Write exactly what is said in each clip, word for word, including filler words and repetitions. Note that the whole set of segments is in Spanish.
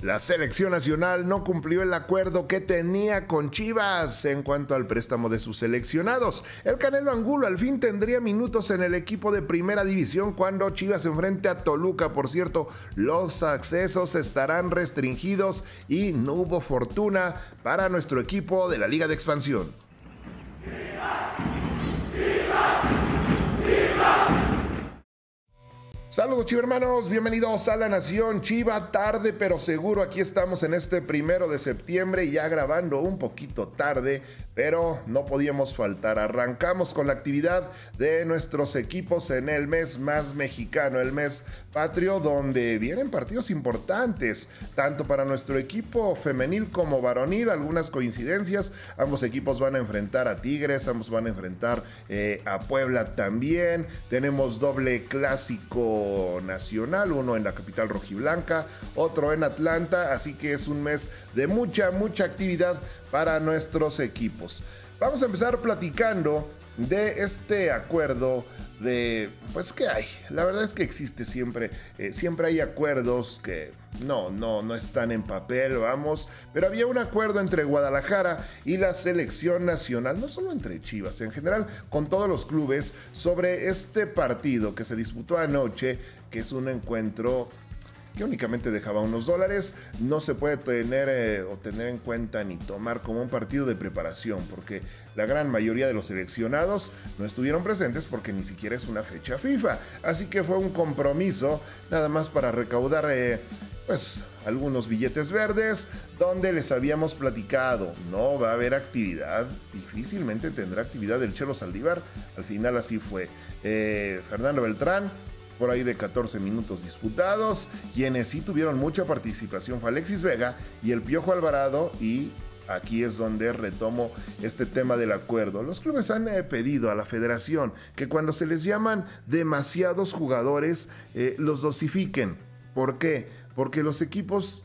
La selección nacional no cumplió el acuerdo que tenía con Chivas en cuanto al préstamo de sus seleccionados. El Canelo Angulo al fin tendría minutos en el equipo de primera división cuando Chivas se enfrente a Toluca. Por cierto, los accesos estarán restringidos y no hubo fortuna para nuestro equipo de la Liga de Expansión. ¡Chivas! ¡Chivas! ¡Chivas! Saludos chivermanos, bienvenidos a La Nación Chiva, tarde pero seguro. Aquí estamos en este primero de septiembre, ya grabando un poquito tarde, pero no podíamos faltar. Arrancamos con la actividad de nuestros equipos en el mes más mexicano, el mes patrio, donde vienen partidos importantes, tanto para nuestro equipo femenil como varonil. Algunas coincidencias, ambos equipos van a enfrentar a Tigres, ambos van a enfrentar eh, a Puebla también. Tenemos doble clásico nacional, uno en la capital rojiblanca, otro en Atlanta, así que es un mes de mucha, mucha actividad para nuestros equipos. Vamos a empezar platicando de este acuerdo de, pues, ¿qué hay? La verdad es que existe siempre, eh, siempre hay acuerdos que no, no, no están en papel, vamos, pero había un acuerdo entre Guadalajara y la selección nacional, no solo entre Chivas, en general con todos los clubes, sobre este partido que se disputó anoche, que es un encuentro que únicamente dejaba unos dólares. No se puede tener eh, o tener en cuenta ni tomar como un partido de preparación, porque la gran mayoría de los seleccionados no estuvieron presentes porque ni siquiera es una fecha FIFA. Así que fue un compromiso nada más para recaudar eh, pues algunos billetes verdes, donde les habíamos platicado, no va a haber actividad, difícilmente tendrá actividad el Chelo Saldívar. Al final así fue. eh, Fernando Beltrán, por ahí de catorce minutos disputados. Quienes sí tuvieron mucha participación fue Alexis Vega y el Piojo Alvarado, y aquí es donde retomo este tema del acuerdo. Los clubes han eh, pedido a la federación que cuando se les llaman demasiados jugadores, eh, los dosifiquen. ¿Por qué? Porque los equipos,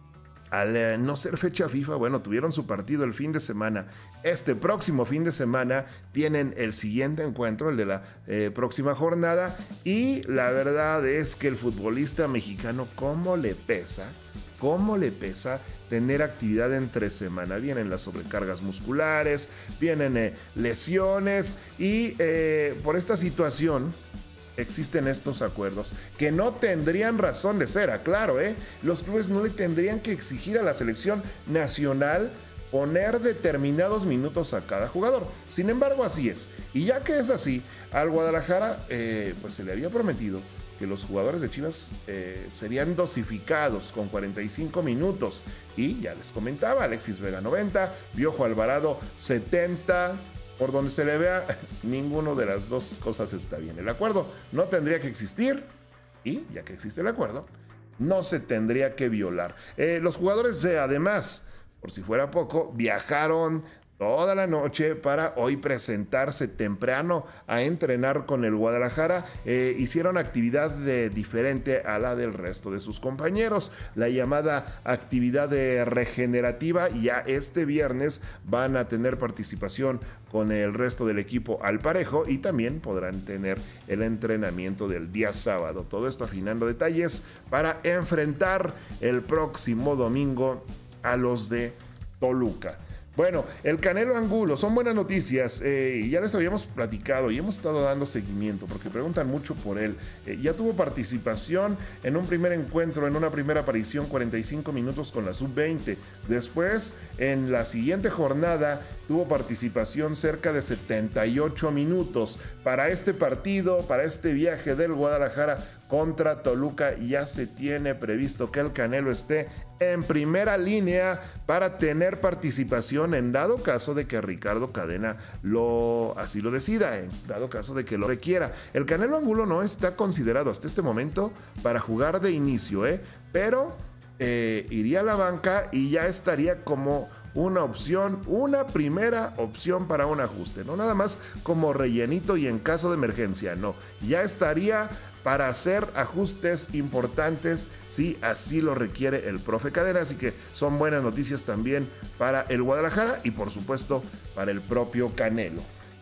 al eh, no ser fecha FIFA, bueno, tuvieron su partido el fin de semana. Este próximo fin de semana tienen el siguiente encuentro, el de la eh, próxima jornada, y la verdad es que el futbolista mexicano, ¿cómo le pesa? ¿Cómo le pesa tener actividad entre semana? Vienen las sobrecargas musculares, vienen eh, lesiones, y eh, por esta situación existen estos acuerdos que no tendrían razón de ser, aclaro, ¿eh? Los clubes no le tendrían que exigir a la selección nacional poner determinados minutos a cada jugador. Sin embargo, así es. Y ya que es así, al Guadalajara eh, pues se le había prometido que los jugadores de Chivas eh, serían dosificados con cuarenta y cinco minutos. Y ya les comentaba, Alexis Vega noventa, Piojo Alvarado setenta. Por donde se le vea, ninguno de las dos cosas está bien. El acuerdo no tendría que existir, y ya que existe el acuerdo, no se tendría que violar. Eh, los jugadores, eh, además, por si fuera poco, viajaron toda la noche para hoy presentarse temprano a entrenar con el Guadalajara. Eh, hicieron actividad de, diferente a la del resto de sus compañeros, la llamada actividad de regenerativa. Ya este viernes van a tener participación con el resto del equipo al parejo, y también podrán tener el entrenamiento del día sábado. Todo esto afinando detalles para enfrentar el próximo domingo a los de Toluca. Bueno, el Canelo Angulo, son buenas noticias, eh, ya les habíamos platicado y hemos estado dando seguimiento porque preguntan mucho por él. Eh, ya tuvo participación en un primer encuentro, en una primera aparición, cuarenta y cinco minutos con la sub veinte. Después, en la siguiente jornada, tuvo participación cerca de setenta y ocho minutos. Para este partido, para este viaje del Guadalajara contra Toluca, ya se tiene previsto que el Canelo esté en primera línea para tener participación en dado caso de que Ricardo Cadena lo, así lo decida, en dado caso de que lo requiera. El Canelo Angulo no está considerado hasta este momento para jugar de inicio, ¿eh? pero eh, iría a la banca y ya estaría como una opción, una primera opción para un ajuste, no nada más como rellenito y en caso de emergencia, no, ya estaría para hacer ajustes importantes si así lo requiere el profe Cadena. Así que son buenas noticias también para el Guadalajara y por supuesto para el propio Canelo.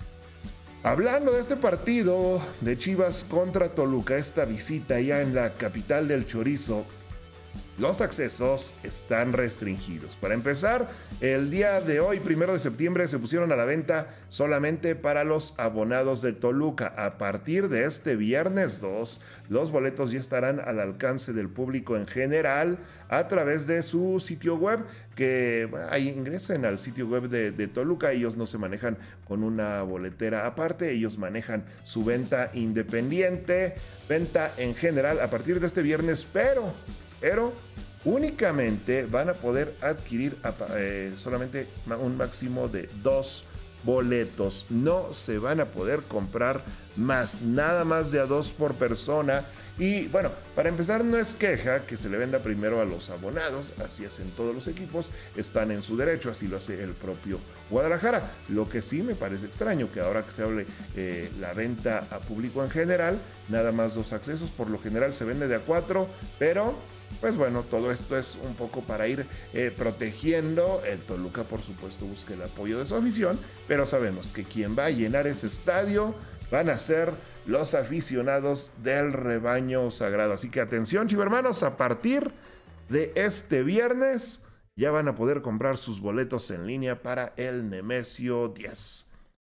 Hablando de este partido de Chivas contra Toluca, esta visita ya en la capital del chorizo, los accesos están restringidos. Para empezar, el día de hoy, primero de septiembre, se pusieron a la venta solamente para los abonados de Toluca. A partir de este viernes dos, los boletos ya estarán al alcance del público en general a través de su sitio web, que ahí ingresen al sitio web de, de Toluca. Ellos no se manejan con una boletera aparte, ellos manejan su venta independiente, venta en general a partir de este viernes, pero... pero únicamente van a poder adquirir eh, solamente un máximo de dos boletos. No se van a poder comprar más, nada más de a dos por persona. Y bueno, para empezar, no es queja que se le venda primero a los abonados, así hacen todos los equipos, están en su derecho, así lo hace el propio Guadalajara. Lo que sí me parece extraño que ahora que se hable eh, la venta a público en general, nada más dos accesos, por lo general se vende de a cuatro, pero pues bueno, todo esto es un poco para ir eh, protegiendo. El Toluca, por supuesto, busca el apoyo de su afición, pero sabemos que quien va a llenar ese estadio van a ser los aficionados del rebaño sagrado. Así que atención, chivermanos, a partir de este viernes ya van a poder comprar sus boletos en línea para el Nemesio diez.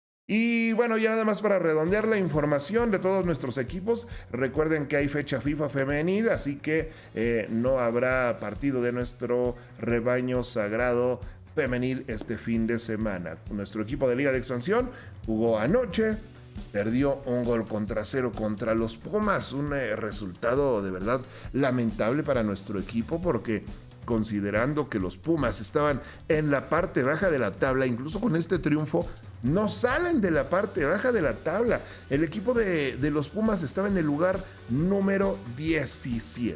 Y bueno, ya nada más para redondear la información de todos nuestros equipos, recuerden que hay fecha FIFA femenil, así que eh, no habrá partido de nuestro rebaño sagrado femenil este fin de semana. Nuestro equipo de Liga de Expansión jugó anoche, perdió un gol contra cero contra los Pumas, un eh, resultado de verdad lamentable para nuestro equipo, porque considerando que los Pumas estaban en la parte baja de la tabla, incluso con este triunfo no salen de la parte baja de la tabla. El equipo de, de los Pumas estaba en el lugar número diecisiete.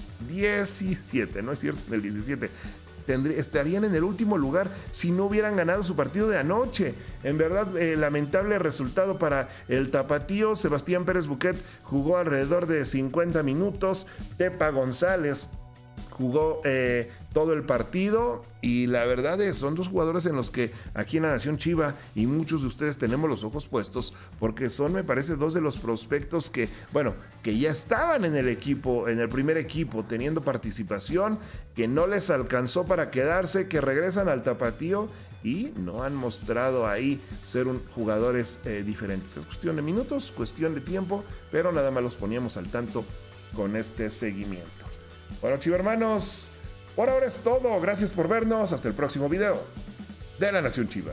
diecisiete, no es cierto, en el diecisiete. Tendría, estarían en el último lugar si no hubieran ganado su partido de anoche. En verdad, eh, lamentable resultado para el tapatío. Sebastián Pérez Buquet jugó alrededor de cincuenta minutos. Tepa González jugó eh, todo el partido, y la verdad es, son dos jugadores en los que aquí en la Nación Chiva y muchos de ustedes tenemos los ojos puestos, porque son, me parece, dos de los prospectos que, bueno, que ya estaban en el equipo, en el primer equipo, teniendo participación, que no les alcanzó para quedarse, que regresan al tapatío y no han mostrado ahí ser un, jugadores eh, diferentes. Es cuestión de minutos, cuestión de tiempo, pero nada más los poníamos al tanto con este seguimiento. Bueno, chivermanos, por ahora es todo. Gracias por vernos. Hasta el próximo video de La Nación Chiva.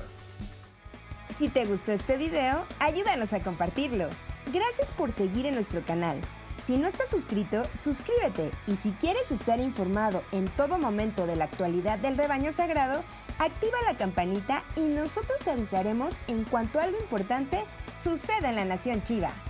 Si te gustó este video, ayúdanos a compartirlo. Gracias por seguir en nuestro canal. Si no estás suscrito, suscríbete. Y si quieres estar informado en todo momento de la actualidad del rebaño sagrado, activa la campanita y nosotros te avisaremos en cuanto algo importante suceda en La Nación Chiva.